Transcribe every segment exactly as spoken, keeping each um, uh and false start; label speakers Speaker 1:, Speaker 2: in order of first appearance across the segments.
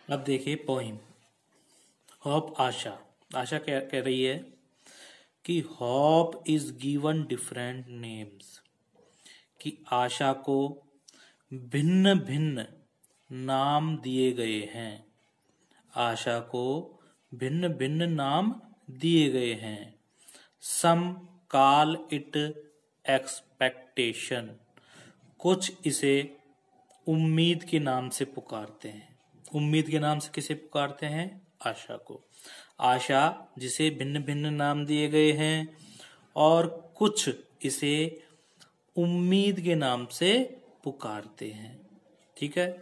Speaker 1: अब देखिए poem hope आशा। आशा क्या कह रही है कि hope is given different names, कि आशा को भिन्न भिन्न नाम दिए गए हैं। आशा को भिन्न भिन्न नाम दिए गए हैं। सम कॉल इट एक्सपेक्टेशन, कुछ इसे उम्मीद के नाम से पुकारते हैं। उम्मीद के नाम से किसे पुकारते हैं? आशा को। आशा जिसे भिन्न भिन्न नाम दिए गए हैं और कुछ इसे उम्मीद के नाम से पुकारते हैं। ठीक है।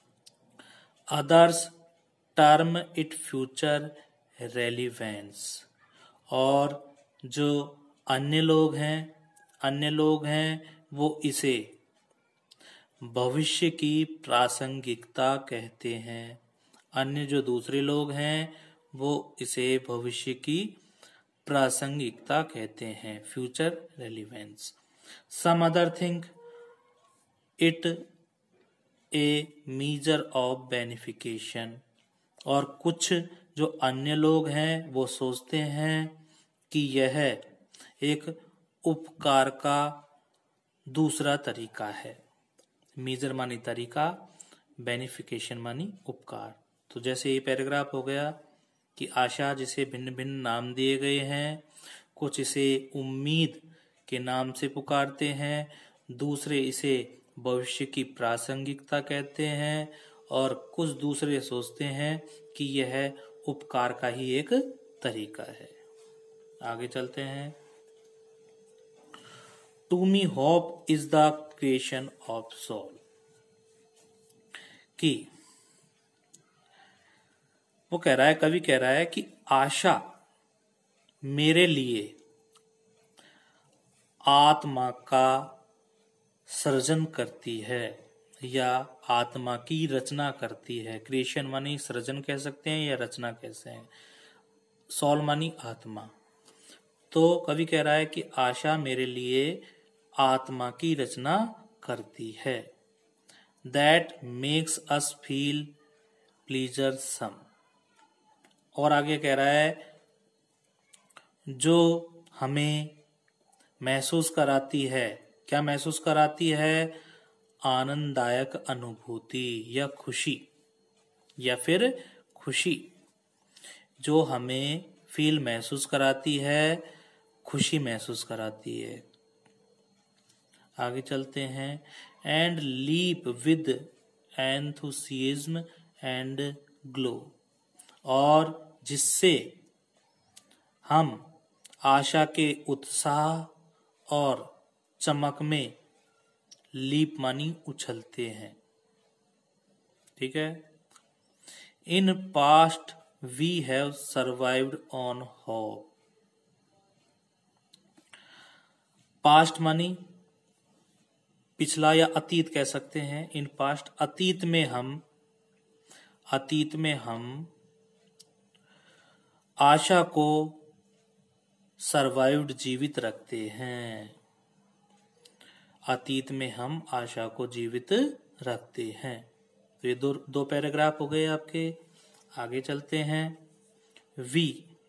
Speaker 1: Others term it future relevance, और जो अन्य लोग हैं अन्य लोग हैं वो इसे भविष्य की प्रासंगिकता कहते हैं। अन्य जो दूसरे लोग हैं वो इसे भविष्य की प्रासंगिकता कहते हैं, future relevance. Some other think it a measure of beneficiation, और कुछ जो अन्य लोग हैं वो सोचते हैं कि यह एक उपकार का दूसरा तरीका है। मीजर मानी तरीका, बेनिफिकेशन मानी उपकार। तो जैसे ये पैराग्राफ हो गया कि आशा जिसे भिन्न भिन्न नाम दिए गए हैं, कुछ इसे उम्मीद के नाम से पुकारते हैं, दूसरे इसे भविष्य की प्रासंगिकता कहते हैं, और कुछ दूसरे सोचते हैं कि यह उपकार का ही एक तरीका है। आगे चलते हैं। To me hope is the creation of soul, कि वो कह रहा है, कवि कह रहा है कि आशा मेरे लिए आत्मा का सृजन करती है या आत्मा की रचना करती है। क्रिएशन मानी सृजन कह सकते हैं या रचना कह सकते हैं। सोल मानी आत्मा। तो कवि कह रहा है कि आशा मेरे लिए आत्मा की रचना करती है। That makes us feel pleasure some, और आगे कह रहा है जो हमें महसूस कराती है। क्या महसूस कराती है? आनंददायक अनुभूति या खुशी, या फिर खुशी जो हमें फील महसूस कराती है, खुशी महसूस कराती है। आगे चलते हैं। And leap with enthusiasm and glow, और जिससे हम आशा के उत्साह और चमक में लीप मानी उछलते हैं। ठीक है। In past we have survived on hope. Past मानी पिछला या अतीत कह सकते हैं। इन पास्ट अतीत में हम अतीत में हम आशा को सर्वाइव्ड जीवित रखते हैं। अतीत में हम आशा को जीवित रखते हैं। तो ये दो दो पैराग्राफ हो गए आपके। आगे चलते हैं। We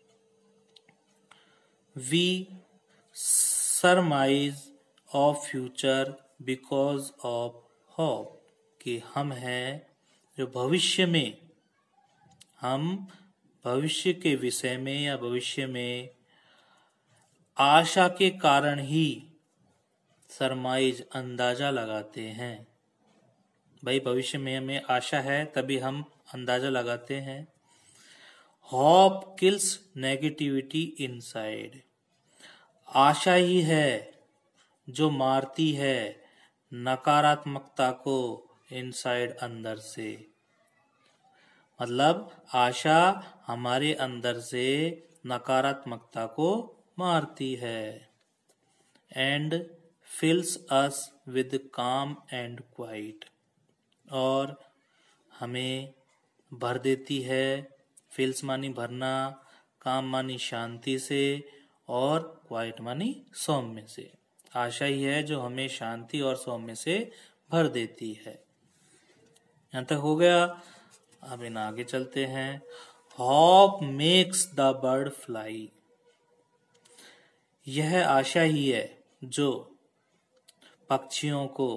Speaker 1: we surmise of future because of hope, कि हम हैं जो भविष्य में हम भविष्य के विषय में या भविष्य में आशा के कारण ही सरमाइज अंदाजा लगाते हैं। भाई भविष्य में हमें आशा है तभी हम अंदाजा लगाते हैं। होप किल्स नेगेटिविटी इनसाइड, आशा ही है जो मारती है नकारात्मकता को इनसाइड अंदर से। मतलब आशा हमारे अंदर से नकारात्मकता को मारती है। And fills us with calm and quiet, और हमें भर देती है। फिल्स मानी भरना, काम मानी शांति से, और क्वाइट मानी सौम्य से। आशा ही है जो हमें शांति और सौम्य से भर देती है। यहाँ तक हो गया। अब इन आगे चलते हैं। Hope makes the bird fly. यह आशा ही है जो पक्षियों को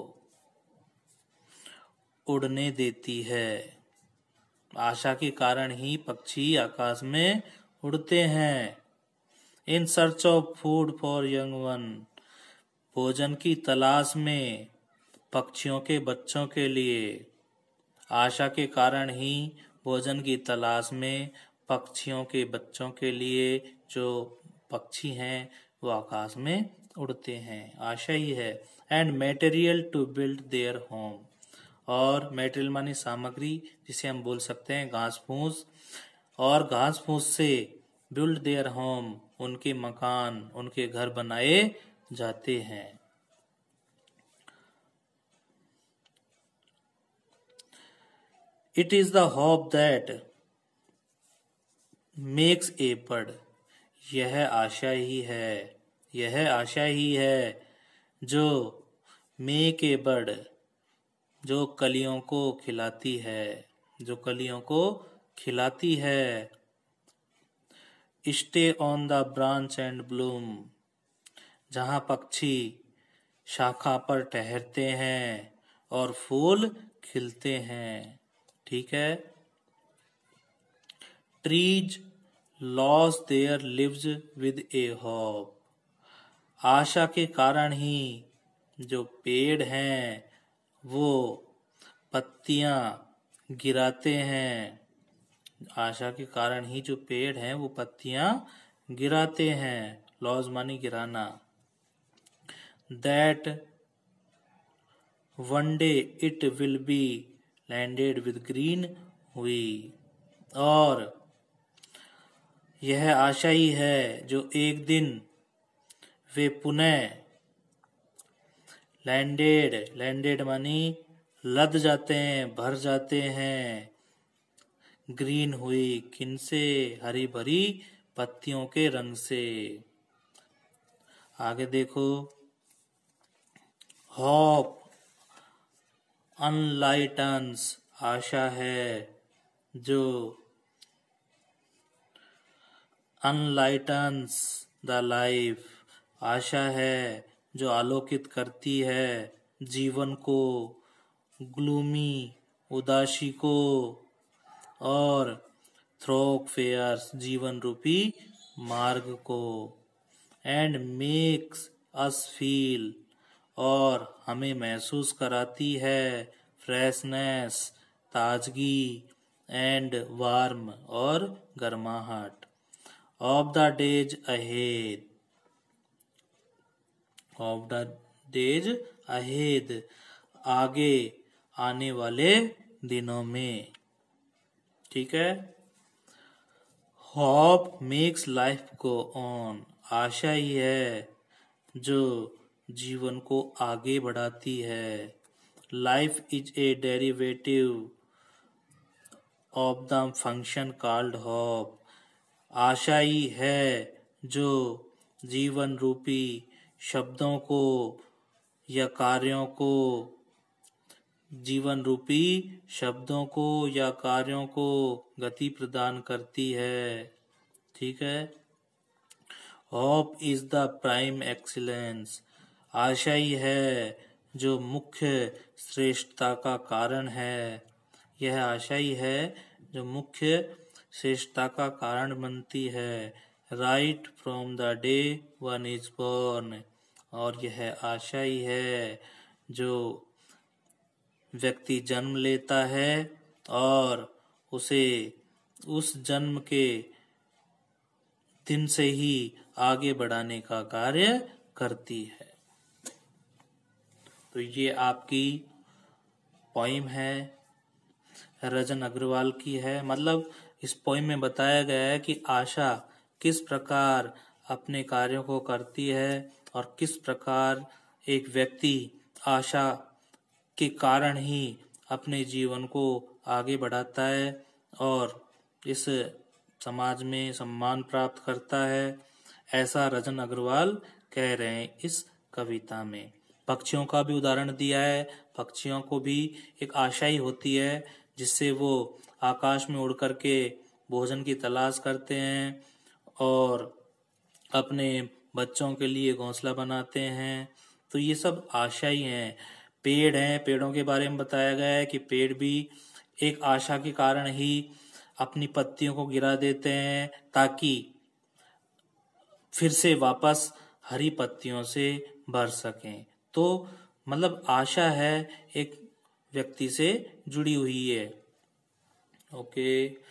Speaker 1: उड़ने देती है। आशा के कारण ही पक्षी आकाश में उड़ते हैं। In search of food for young one. भोजन की तलाश में पक्षियों के बच्चों के लिए। आशा के कारण ही भोजन की तलाश में पक्षियों के बच्चों के लिए जो पक्षी हैं वो आकाश में उड़ते हैं। आशा ही है। And material to build their home. और मटेरियल मानी सामग्री, जिसे हम बोल सकते हैं घास फूस। और घास फूस से बिल्ड देयर होम, उनके मकान, उनके घर बनाए जाते हैं। It is the hope that makes a bird. यह आशा ही है, यह आशा ही है जो मेक ए बर्ड, जो कलियों को खिलाती है, जो कलियों को खिलाती है। Stay on the branch and bloom. जहाँ पक्षी शाखा पर ठहरते हैं और फूल खिलते हैं। ठीक है। Trees lose their leaves with a hope. आशा के कारण ही जो पेड़ हैं वो पत्तियां गिराते हैं। आशा के कारण ही जो पेड़ हैं वो पत्तियां गिराते हैं। लॉस मानी गिराना। That one day it will be landed with green हुई। और यह आशा ही है जो एक दिन वे पुनः लैंडेड, लैंडेड मानी लद जाते हैं, भर जाते हैं। ग्रीन हुई, किनसे? हरी भरी पत्तियों के रंग से। आगे देखो। होप अनलाइटन्स। आशा है जो अनलाइटन्स द लाइफ। आशा है जो आलोकित करती है जीवन को, ग्लूमी उदासी को। और थ्रोक फेयर्स जीवन रूपी मार्ग को। एंड मेक्स अस फील, और हमें महसूस कराती है फ्रेशनेस, ताजगी। एंड वार्म, और गर्माहट। Of the days ahead, of the days ahead, आगे आने वाले दिनों में। ठीक है। Hope makes life go on. आशा ही है जो जीवन को आगे बढ़ाती है। Life is a derivative of the function called hope. आशा ही है जो जीवन रूपी शब्दों को या कार्यों को, जीवन रूपी शब्दों को या कार्यों को गति प्रदान करती है। ठीक है। Hope is the prime excellence. आशा ही है जो मुख्य श्रेष्ठता का कारण है। यह आशा ही है जो मुख्य श्रेष्ठता का कारण बनती है। Right from the day one is born. और यह आशा ही है जो व्यक्ति जन्म लेता है और उसे उस जन्म के दिन से ही आगे बढ़ाने का कार्य करती है। तो ये आपकी पोइम है, रजन अग्रवाल की है। मतलब इस पोइम में बताया गया है कि आशा किस प्रकार अपने कार्यों को करती है और किस प्रकार एक व्यक्ति आशा के कारण ही अपने जीवन को आगे बढ़ाता है और इस समाज में सम्मान प्राप्त करता है। ऐसा रजन अग्रवाल कह रहे हैं इस कविता में। पक्षियों का भी उदाहरण दिया है। पक्षियों को भी एक आशा ही होती है जिससे वो आकाश में उड़ करके भोजन की तलाश करते हैं और अपने बच्चों के लिए घोंसला बनाते हैं। तो ये सब आशा ही हैं। पेड़ हैं, पेड़ों के बारे में बताया गया है कि पेड़ भी एक आशा के कारण ही अपनी पत्तियों को गिरा देते हैं ताकि फिर से वापस हरी पत्तियों से भर सकें। तो मतलब आशा है एक व्यक्ति से जुड़ी हुई है। ओके।